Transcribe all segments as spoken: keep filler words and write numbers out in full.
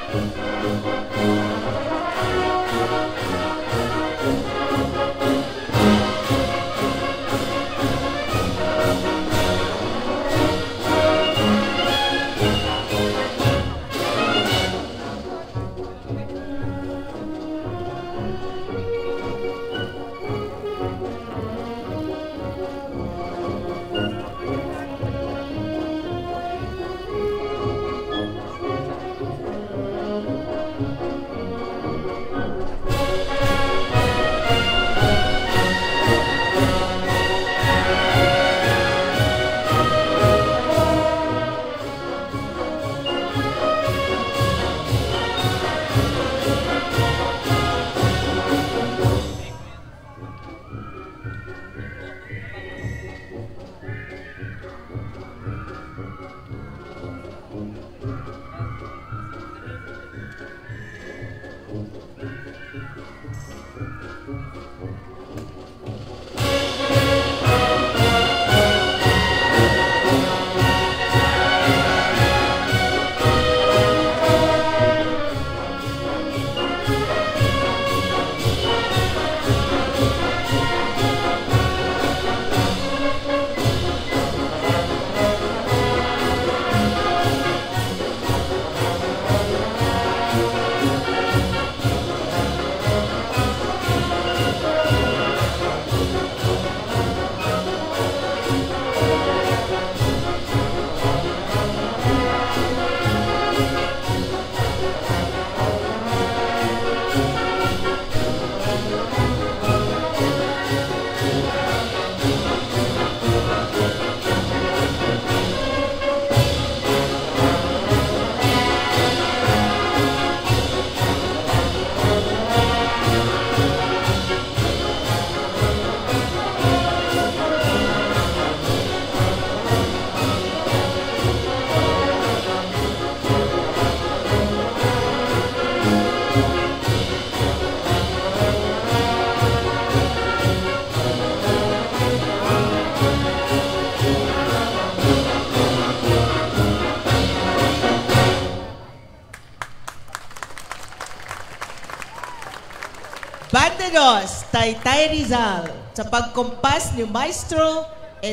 Bandados, Taytay Rizal, sa pagkumpas ni Maestro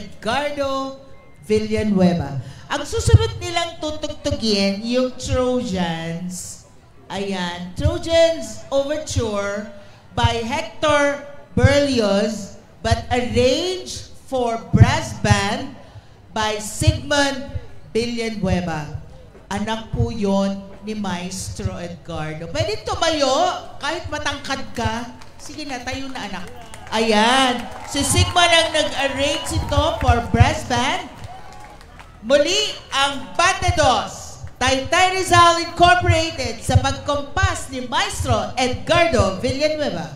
Edgardo Villanueva. Ang susunod nilang tutugtugin, yung Trojans. Ayan, Trojans Overture by Hector Berlioz, but arranged for brass band by Sigmund Villanueva. Anak po yon ni Maestro Edgardo. Pwede tumayo, kahit matangkad ka. Sige na, tayo na anak. Ayan, si Sigmund ang nag-arrange ito for brass band. Muli, ang Bandados, Taytay Rizal Incorporated sa pagkompas ni Maestro Edgardo Villanueva.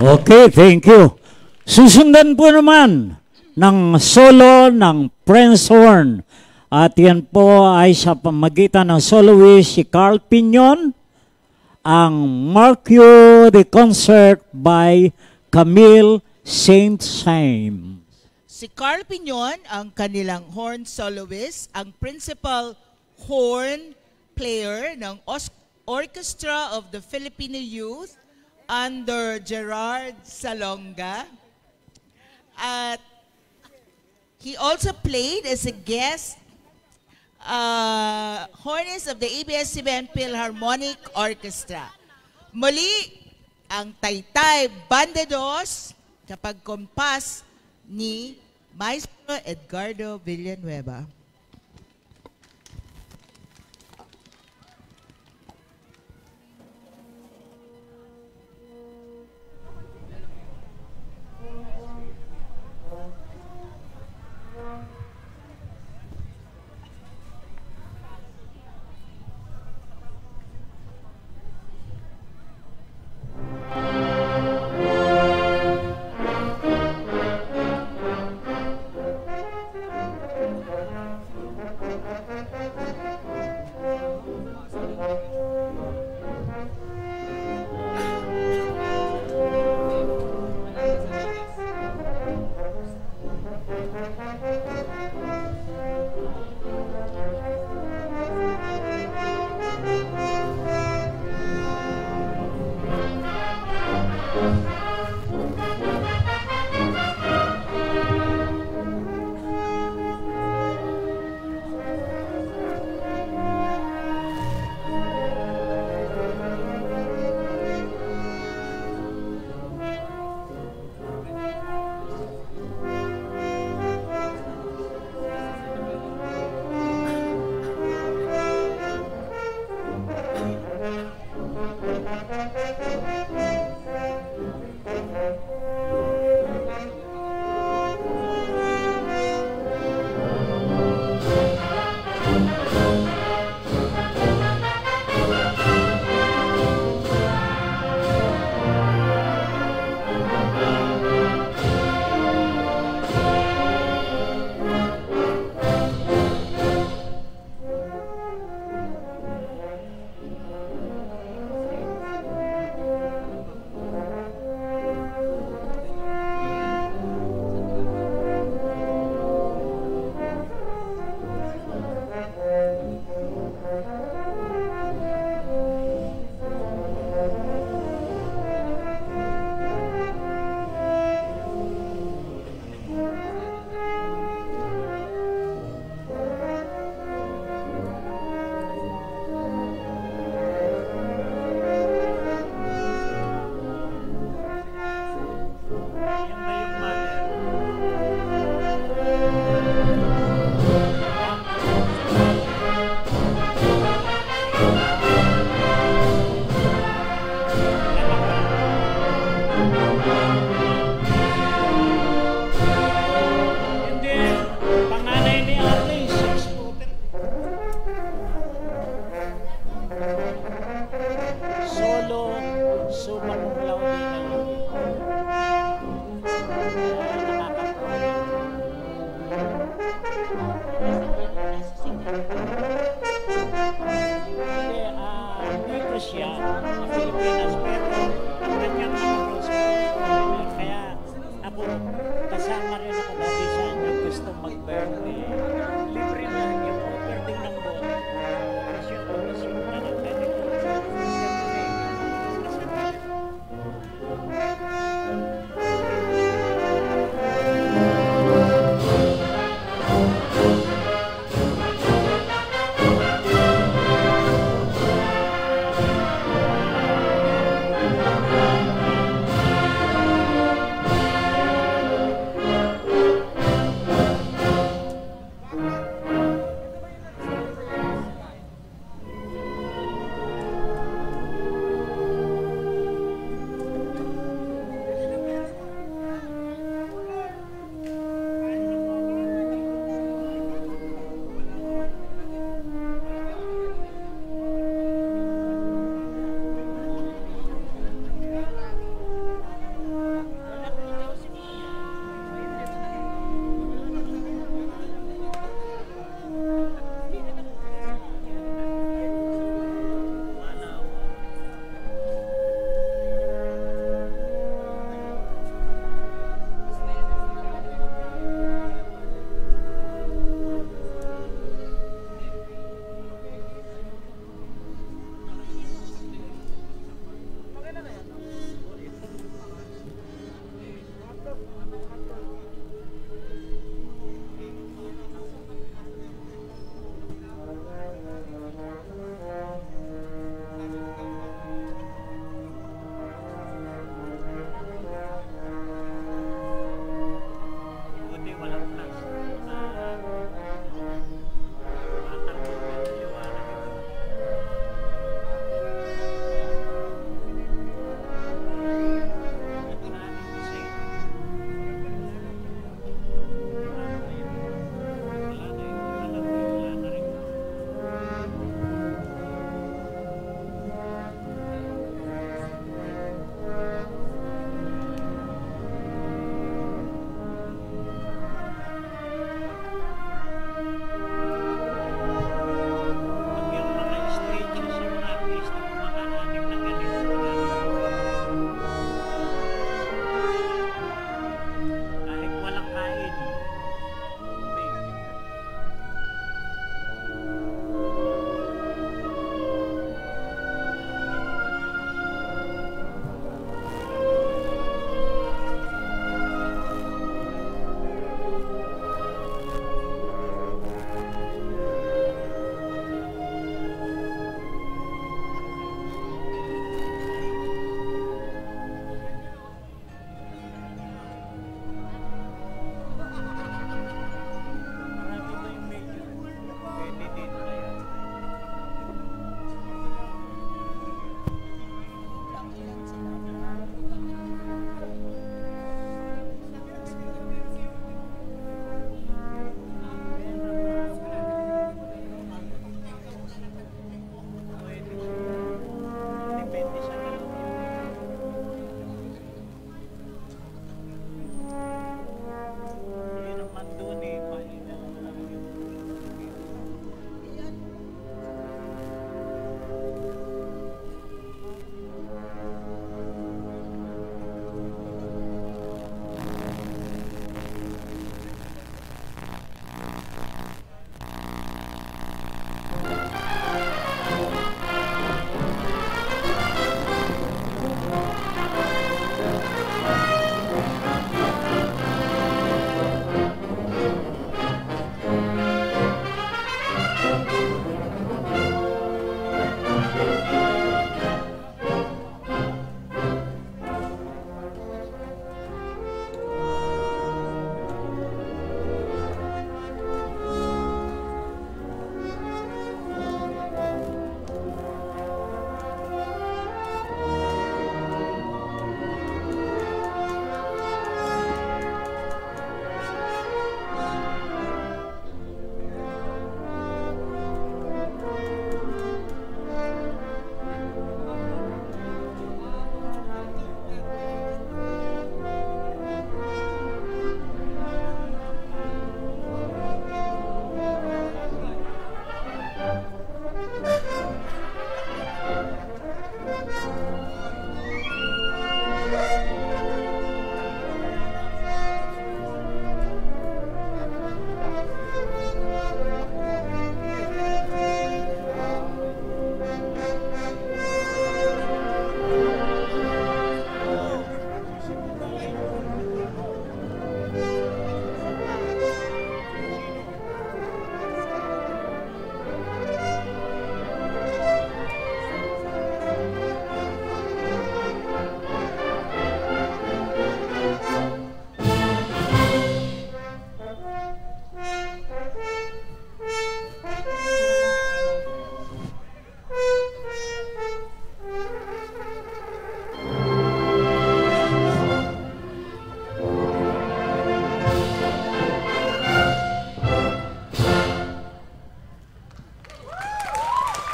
Okay, thank you. Susundan po naman ng solo ng Prince Horn. At yan po ay sa pamagitan ng soloist si Carl Piñon, ang Marquio the Concert by Camille Saint-Saëns. Si Carl Piñon, ang kanilang horn soloist, ang principal horn player ng Os- Orchestra of the Filipino Youth under Gerard Salonga. At he also played as a guest uh, hornist of the A B S C B N Philharmonic Orchestra. Muli, ang Taytay Bandados kapag kompas ni Maestro Edgardo Villanueva.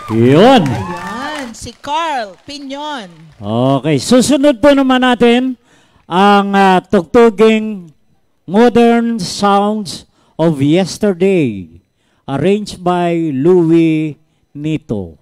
Yun. Ayan, si Carl Pinyon. Okay, susunod po naman natin ang ah, tugtuging Modern Sounds of Yesterday, arranged by Louis Nito.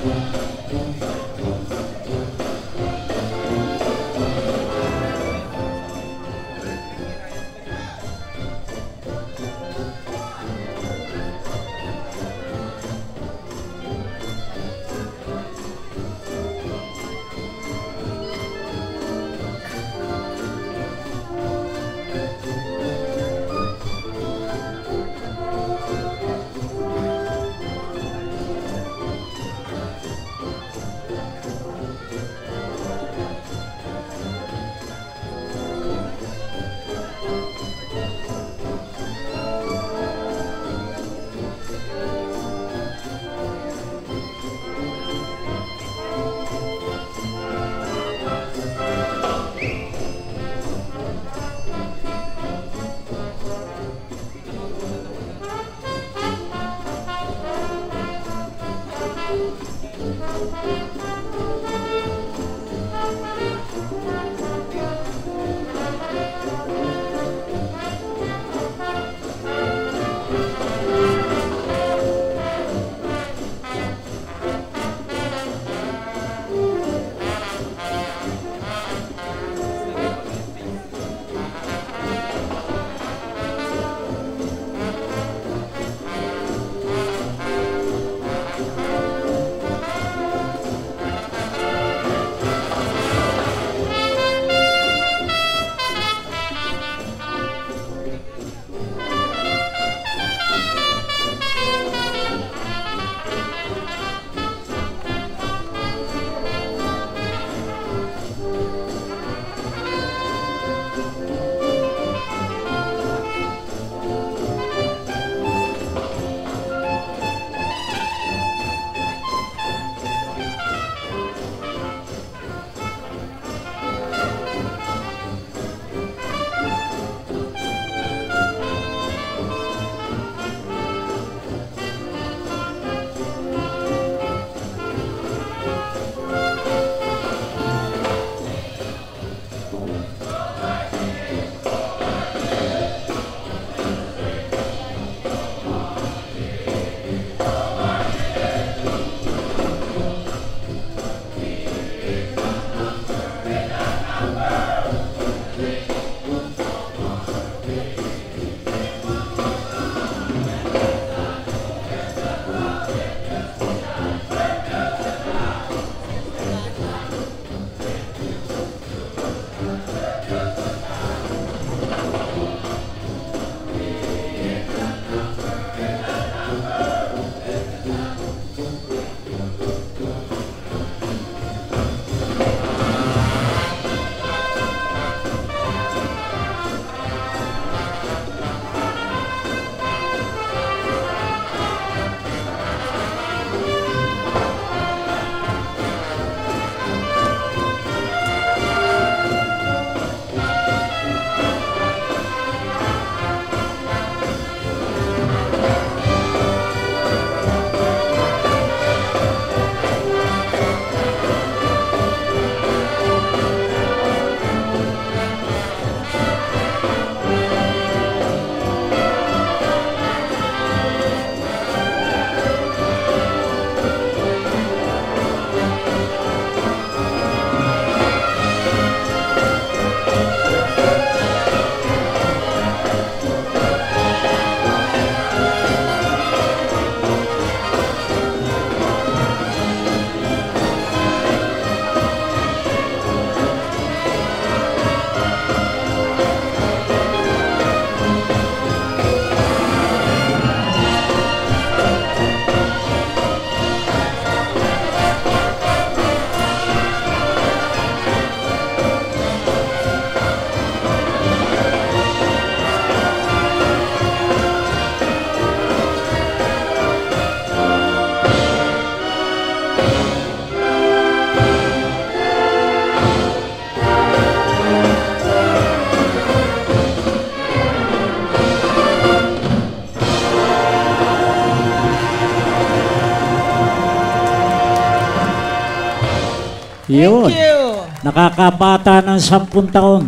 Yun. Thank you. Nakakabata ng sampung taon.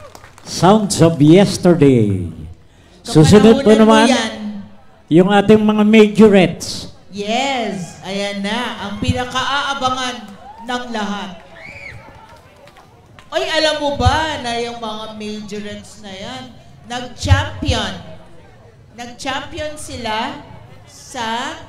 Sounds of Yesterday. Susunod po Kapanahonan mo naman, yan. yung ating mga majorettes. Yes, ayan na. Ang pinakaaabangan ng lahat. Oy, alam mo ba na yung mga majorettes na yan, nag-champion. Nag-champion sila sa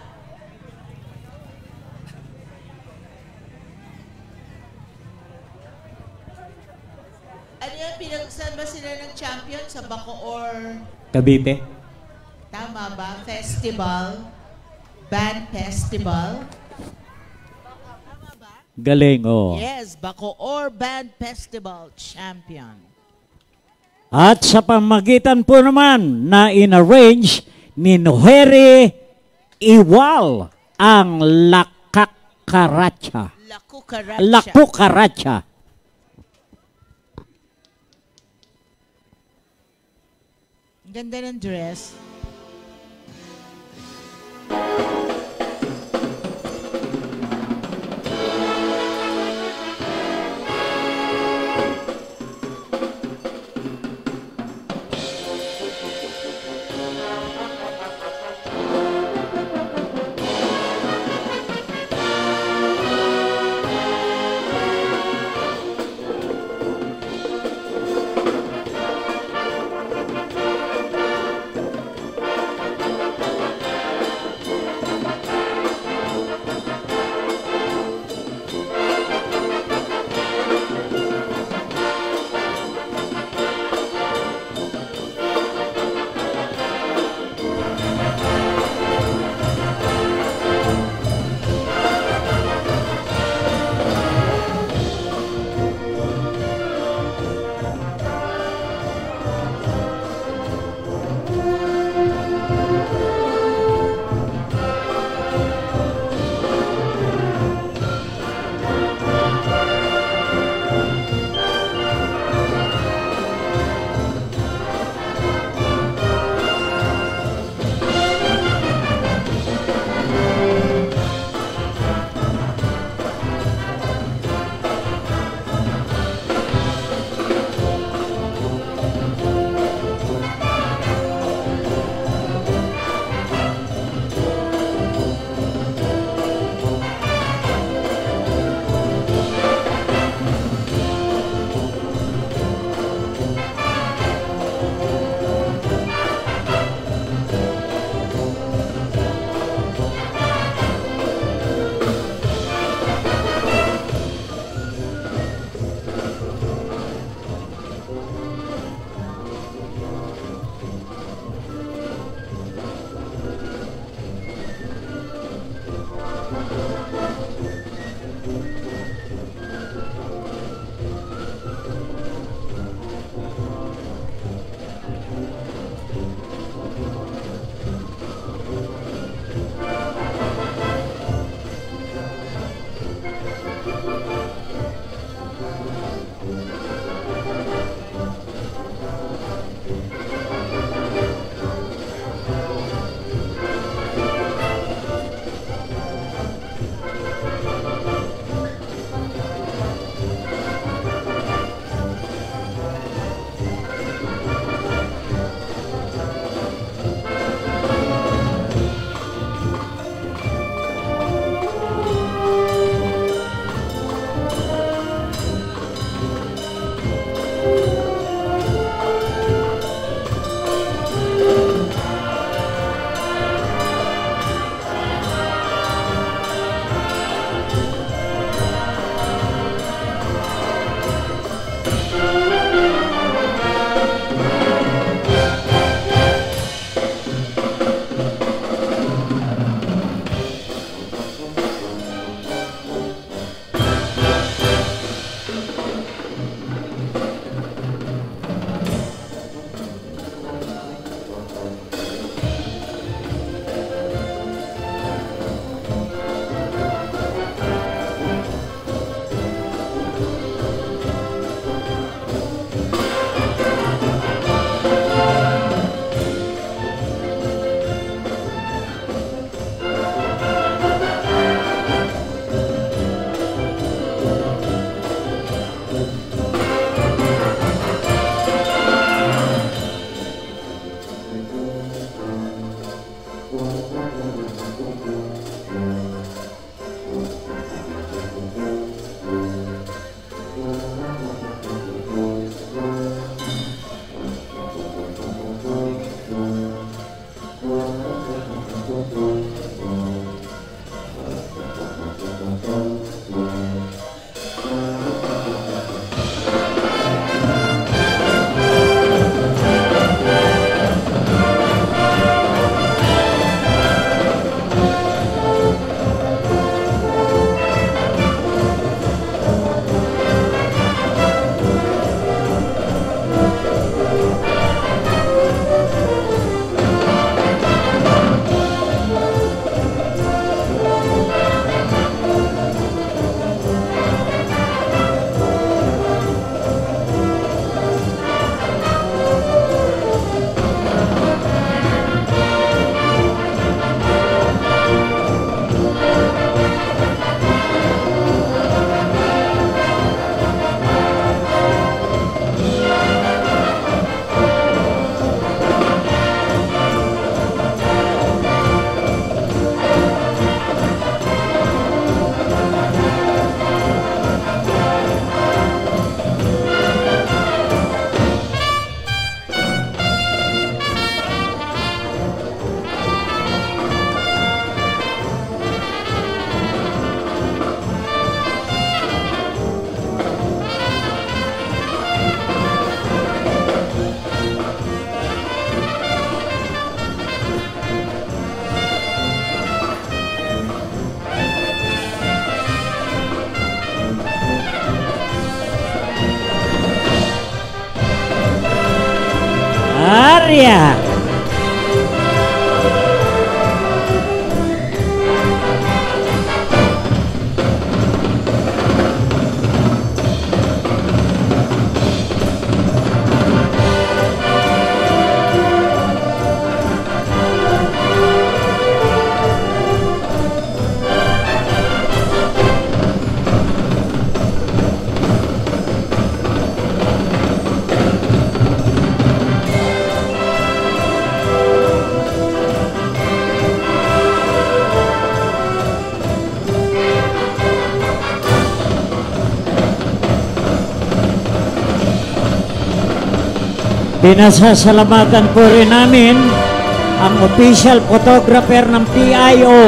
ano yan, pinagsan ba sila ng champion sa Bacoor? Cavite. Tama ba? Festival? Band festival? Tama ba? Galing, oh. Yes, Bacoor Band Festival champion. At sa pamagitan po naman na in-arrange ni Noheri Iwal ang Lakakaracha. La Cucaracha. Lakukaracha. Ang ganda ng dress. Maria. Pinasasalamatan po rin namin ang official photographer ng P I O.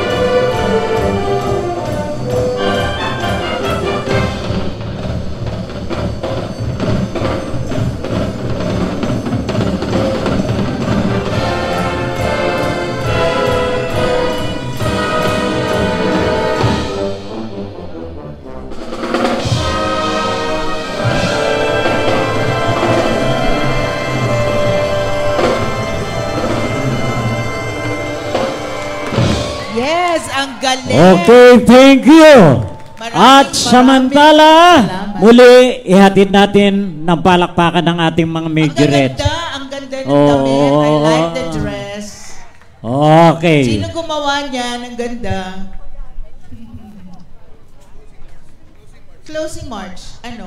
Yes, ang galing. Okay, thank you. Maraming, At samantala, maraming salamat. muli ihatid natin ng palakpakan ng ating mga Ang majorettes. ganda, ang ganda ng Oo. damit. I like the dress. Okay. Sino gumawa niyan? Ang ganda. Closing march. Ano?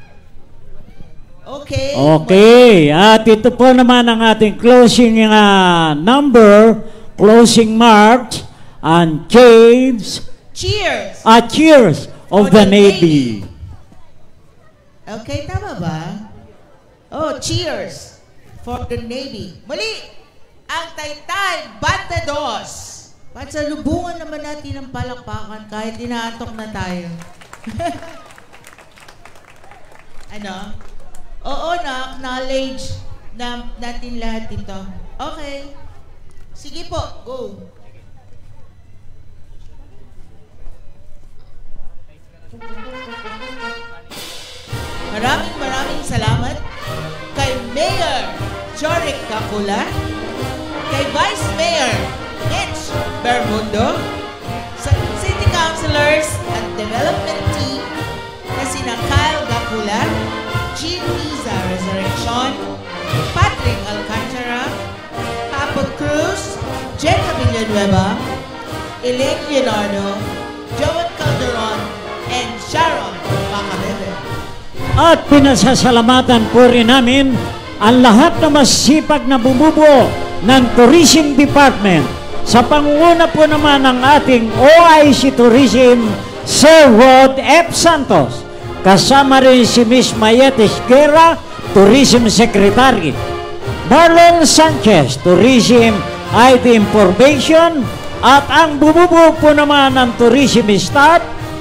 Okay. Okay. At ito po naman ang ating closing uh, number, closing march, and James Cheers. uh, Cheers of For the the Navy. Okay, tama ba? Oh, cheers for the Navy. Muli, ang Taytay Bandados. Pasalubungan naman natin ng palakpakan kahit inaantok na tayo. Ano? Oo, na-acknowledge na natin lahat ito. Okay. Sige po, go. Maraming maraming salamat kay Mayor Jorik Kakula, kay Vice Mayor Mitch Bermundo, sa City Councilors at Development Team na sina Kyle Gakula, Jean Liza Resurrection, Patrick Alcantara, Papo Cruz, Jacob Villanueva, Elaine Leonardo, Joan Calderon, and Sharon Macabebe. At pinasasalamatan po rin namin ang lahat na masipag na bumubuo ng Tourism Department sa pangunguna po naman ng ating O I C Tourism Sir Rod F. Santos. Kasama rin si Miss Mayete Esguerra, Tourism Secretary. Marlon Sanchez, Tourism I T Information. At ang bumubuo po naman ng Tourism Staff,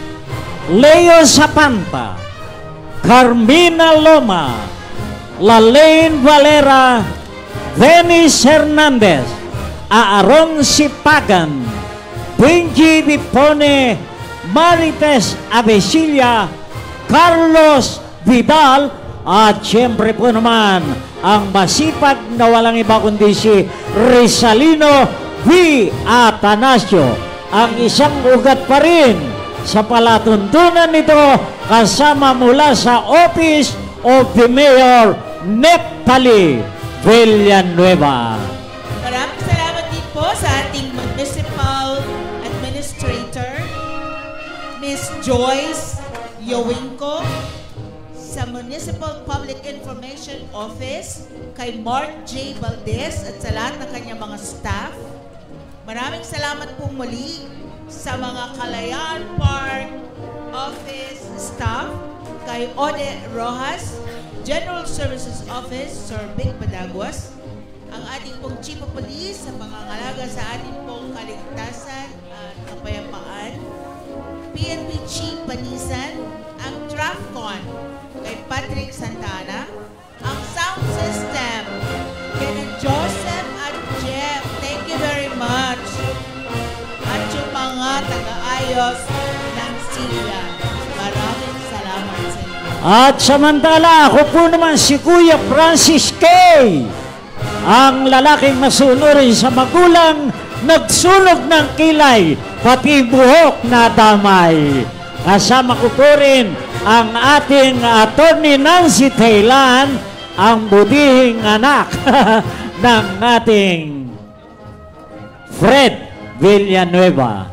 Leo Zapanta, Carmina Loma, Lalaine Valera, Dennis Hernandez, Aaron Sipagan, Benji Vipone, Marites Avesilia, Carlos Vidal, at siyempre po naman ang masipag na walang iba kundi si Rizalino V. Atanasio, ang isang ugat pa rin sa palatuntunan nito kasama mula sa Office of the Mayor Neptali Villanueva. Maraming salamat din po sa ating Municipal Administrator, Miss Joyce Yowinko, sa Municipal Public Information Office, kay Mark J. Valdez at sa lahat ng kanyang mga staff. Maraming salamat po muli sa mga Kalayaan Park Office staff, kay Ode Rojas, General Services Office, Sir Vic Padaguas, ang ating pong Chief of Police sa pangangalaga sa ating pong kaligtasan at kapayapaan, P N P Chief Panisan, ang TRAFCON kay Patrick Santana, ang sound system kay Joseph at Jeff. Thank you very much. At yung mga taga-ayos ng Sila. Maraming salamat sa inyo. At samantala, ako po naman si Kuya Francis K. ang lalaking masunuri sa magulang, nagsunog ng kilay, pati buhok na damay. Kasama ko po rin ang ating attorney Nancy Thailan, ang budihing anak ng ating Fred Villanueva.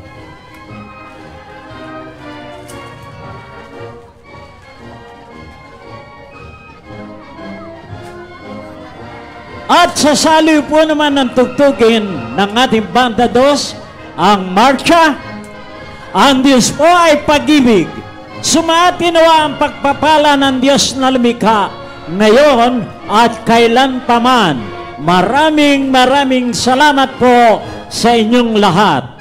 At sasali po naman ng tugtugin ng ating Banda Dos, ang Marcha, ang Diyos po ay pag-ibig. Sumati nawa ang pagpapala ng Diyos na lumikha, ngayon at kailan paman. Maraming maraming salamat po sa inyong lahat.